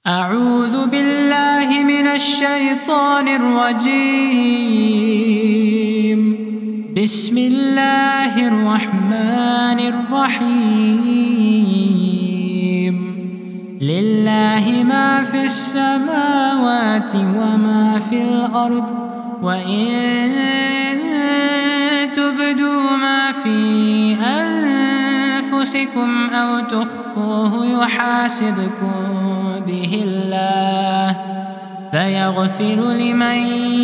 أعوذ بالله من الشيطان الرجيم. بسم الله الرحمن الرحيم. لله ما في السماوات وما في الأرض، وإن تبدوا ما في أنفسكم أو تخفوه يحاسبكم به الله، فيغفر لمن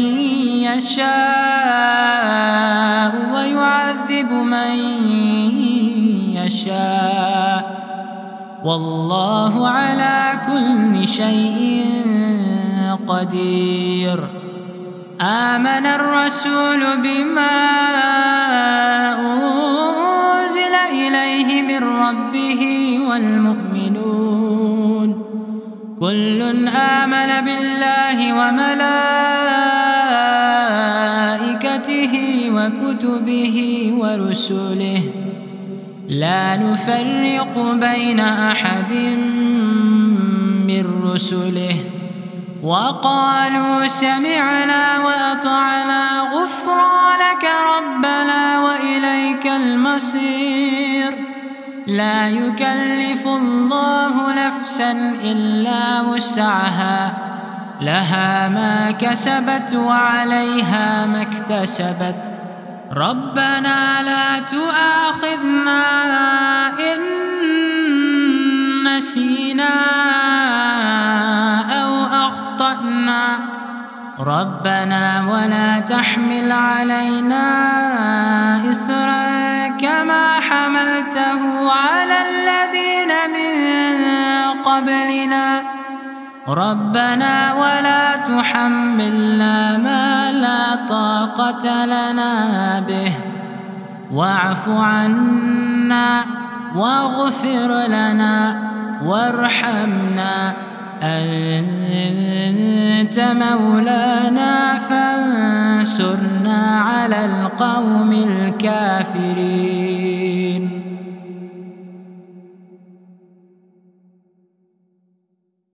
يشاء ويعذب من يشاء، والله على كل شيء قدير. آمن الرسول بما أنزل إليه من ربه والمؤمنون كل آمن بالله وملائكته وكتبه ورسله، لا نفرق بين أحد من رسله، وقالوا سمعنا وأطعنا غفرانك ربنا وإليك المصير. لا يكلف الله نفسا إلا وسعها، لها ما كسبت وعليها ما اكتسبت. ربنا لا تؤاخذنا إن نسينا أو أخطأنا، ربنا ولا تحمل علينا إصرا كما حملته على الذين من قبلنا، ربنا ولا تحملنا ما لا طاقة لنا به، واعف عنا واغفر لنا وارحمنا، أنت مولانا فانصرنا على القوم الكافرين.